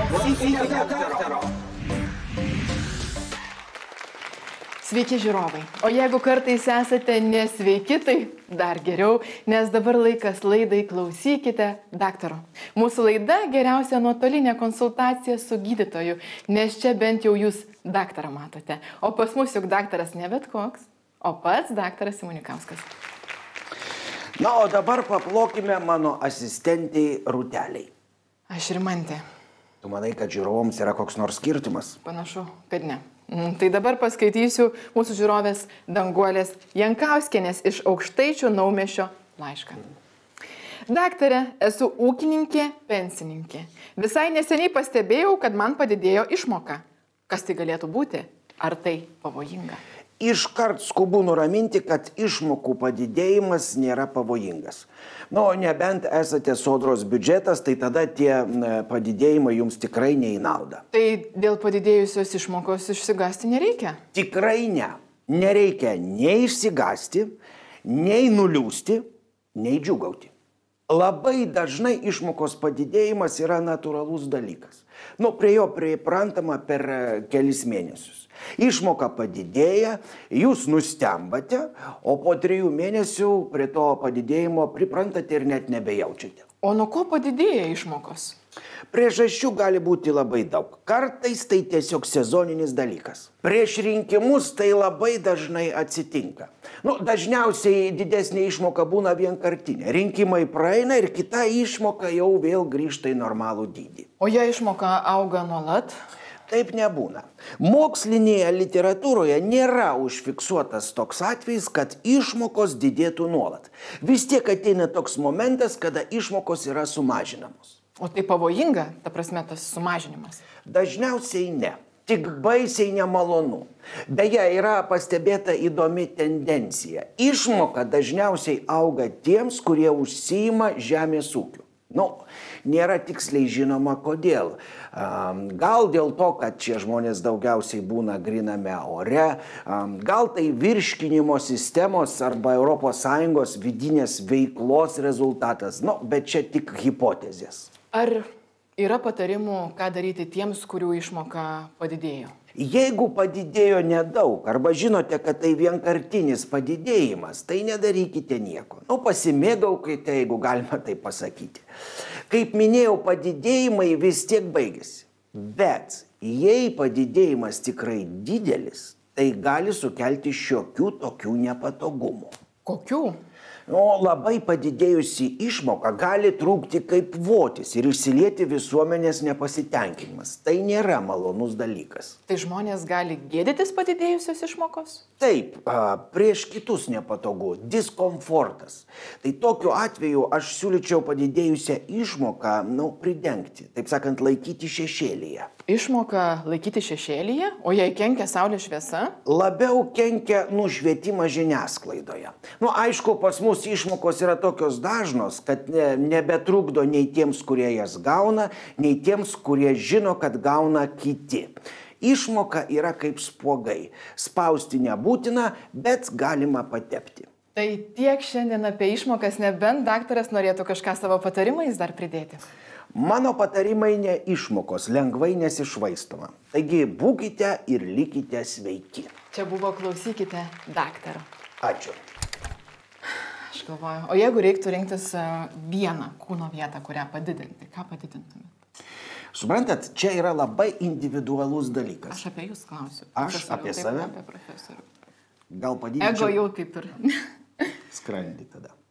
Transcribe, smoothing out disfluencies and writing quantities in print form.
Klausykite daktaro. Sveiki žiūrovai. O jeigu kartais esate nesveiki, tai dar geriau, nes dabar laikas laidai Klausykite daktaro. Mūsų laida geriausia nuotolinė konsultacija su gydytoju, nes čia bent jau jūs daktarą matote. O pas mus juk daktaras ne bet koks, o pats daktaras Simunikauskas. Na, o dabar paplokime mano asistentiai Rūteliai. Aš Rimantė. Tu manai, kad žiūrovams yra koks nors skirtumas? Panašu, kad ne. Tai dabar paskaitysiu mūsų žiūrovės Danguolės Jankauskienės iš Aukštaičių Naumiesčio laišką. Daktare, esu ūkininkė, pensininkė. Visai neseniai pastebėjau, kad man padidėjo išmoka. Kas tai galėtų būti? Ar tai pavojinga? Iškart skubu nuraminti, kad išmokų padidėjimas nėra pavojingas. Na, nebent esate sodros biudžetas, tai tada tie padidėjimai jums tikrai ne į naudą. Tai dėl padidėjusios išmokos išsigąsti nereikia? Tikrai ne. Nereikia nei išsigąsti, nei nuliūsti, nei džiūgauti. Labai dažnai išmokos padidėjimas yra natūralus dalykas. Prie jo priprantama per kelis mėnesius. Išmoka padidėja, jūs nustembate, o po 3 mėnesių prie to padidėjimo priprantate ir net nebejaučiate. O nuo ko padidėja išmokos? Priežasčių gali būti labai daug. Kartais tai tiesiog sezoninis dalykas. Prieš rinkimus tai labai dažnai atsitinka. Dažniausiai didesnė išmoka būna vienkartinė. Rinkimai praeina ir kita išmoka jau vėl grįžta į normalų dydį. O jei išmoka auga nuolat? Taip nebūna. Mokslinėje literatūroje nėra užfiksuotas toks atvejis, kad išmokos didėtų nuolat. Vis tiek ateina toks momentas, kada išmokos yra sumažinamos. O tai pavojinga, ta prasme, tas sumažinimas? Dažniausiai ne. Tik baisiai nemalonu. Beje, yra pastebėta įdomi tendencija. Išmoka dažniausiai auga tiems, kurie užsiima žemės ūkiu. Nėra tiksliai žinoma kodėl. Gal dėl to, kad šie žmonės daugiausiai būna griname ore, gal tai virškinimo sistemos arba ES vidinės veiklos rezultatas, bet čia tik hipotezės. Ar yra patarimų, ką daryti tiems, kurių išmoka padidėjo? Jeigu padidėjo nedaug, arba žinote, kad tai vienkartinis padidėjimas, tai nedarykite nieko. Pasimėgaukite, jeigu galima tai pasakyti. Kaip minėjau, padidėjimai vis tiek baigėsi. Bet jei padidėjimas tikrai didelis, tai gali sukelti šiokių tokių nepatogumų. Kokių? Labai padidėjusi išmoka gali trūkti kaip votis ir išsilieti visuomenės nepasitenkinimas. Tai nėra malonus dalykas. Tai žmonės gali gėdytis padidėjusios išmokos? Taip, prieš kitus nepatogu, diskomfortas. Tai tokiu atveju aš siūlyčiau padidėjusią išmoką, pridengti, taip sakant, laikyti šešėlyje. Išmoką laikyti šešėlyje, o jei kenkia saulės šviesa? Labiau kenkia nušvietimas žiniasklaidoje. Aišku, pas mus išmokos yra tokios dažnos, kad nebetrukdo nei tiems, kurie jas gauna, nei tiems, kurie žino, kad gauna kiti. Išmoka yra kaip spuogai. Spausti nebūtina, bet galima patepti. Tai tiek šiandien apie išmokas, nebent daktaras norėtų kažką savo patarimais dar pridėti. Mano patarimai ne išmokos, lengvai nesišvaistoma. Taigi būkite ir likite sveiki. Čia buvo Klausykite daktaro. Ačiū. Aš galvoju, o jeigu reiktų rinktis vieną kūno vietą, kurią padidinti, ką padidintumėte? Suprantat, čia yra labai individualus dalykas. Aš apie jūs klausiu. Aš apie save? Apie profesorių. Gal padidinčiau? Ego jau kaip ir. Skrandį tada.